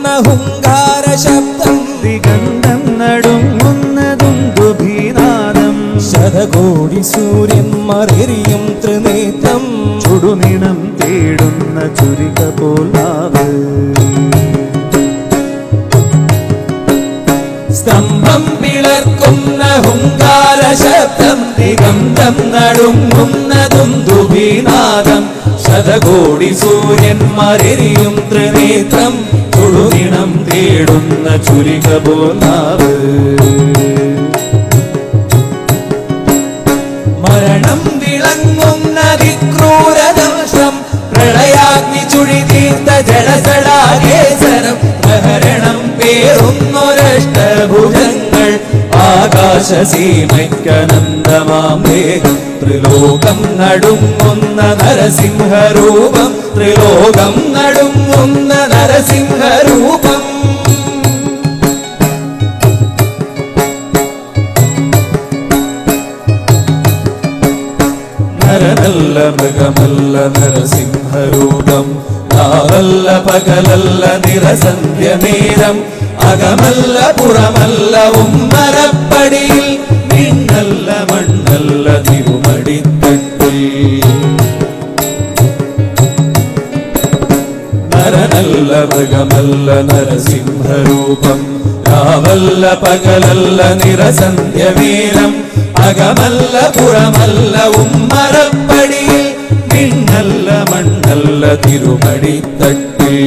ഹുങ്കാര ശബ്ദം ദിഗന്ധം നടുങ്ങുന്നതും ദുഭീനാദം ശതകോടി സൂര്യന്മാരെറിയും ത്രിനേത്രം ചുടുനിണം തേടുന്ന ചുരിക പോലാവ് സ്തംഭം പിളർക്കുന്ന ഹുങ്കാര ശബ്ദം ദിഗന്ധം നടുങ്ങുന്നതും ദുഭീനാദം ശതകോടി സൂര്യന്മാരെറിയും ത്രിനേത്രം ചുടുനിണം തേടുന്ന ചുരിക പോലാവ് മരണം വിളങ്ങുന്ന വിക്രൂരദംശം പ്രളയാഗ്നി ചുഴി തീർത്ത ജലസടാകേസരം പ്രഹരണം പേറുന്നൊരഷ്ടഭുജങ്ങൾ ആകാശസീമയ്ക്കനന്തമാം വേഗം ത്രിലോകം നടുങ്ങുന്ന നരസിംഹരൂപം ത്രിലോകം നടുങ്ങുന്ന നരസിംഹരൂപം നരനല്ല മൃഗമല്ല നരസിംഹരൂപം രാവല്ല പകലല്ല നിറസന്ധ്യമേരം അകമല്ല പുറമല്ല ഉമ്മരപ്പടിയിൽ മിന്നല്ല മണ്ണല്ല തിരുമടിത്തട്ടിൽ നരനല്ല മൃഗമല്ല നരസിംഹരൂപം രാവല്ല പകലല്ല നിറസന്ധ്യമേരം അകമല്ല പുറമല്ല ഉമ്മരപ്പടിയിൽ മിന്നല്ല മണ്ണല്ല തിരുമടിത്തട്ടിൽ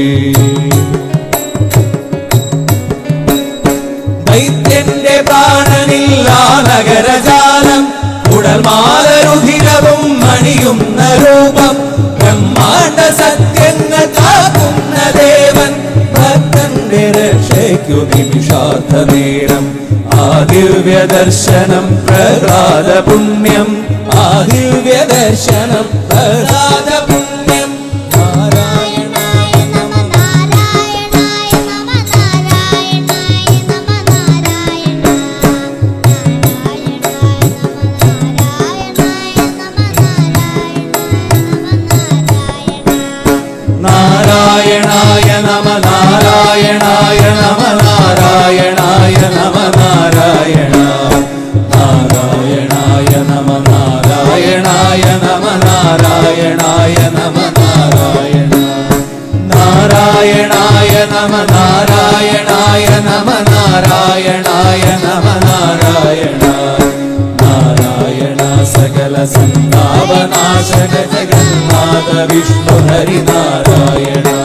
ദൈത്യന്റെ പ്രാണനില്ലാ നഗരജാലം ഉടൽമാലരുധിരവും മണിയുന്ന രൂപം ബ്രഹ്മാണ്ഡ സത്യങ്ങൾ കാക്കുന്ന ദേവൻ ഭക്തന്റെ രക്ഷയ്ക്കു നിമിഷാർത്ഥ നേരം ആദിവ്യദർശനം പ്രഹ്ലാദ പുണ്യം ആദിവ്യദർശനം പ്രഹ്ലാദ പുണ്യം നാരായണായ നമ നാരായണായ നമ നാരായണായ നമ നാരായണായ നമ നാരായണായ നമ നാരായണായ നമ നാരായണ നാരായണായ നമ നാരായണായ നമ നാരായണായ നമ നാരായണ നാരായണായ നമ നാരായണായ നമ നാരായണായ നമ നാരായണ നാരായണ സകല സന്താപനാശക ജഗന്നാഥ വിഷ്ണു ഹരിനാരായണ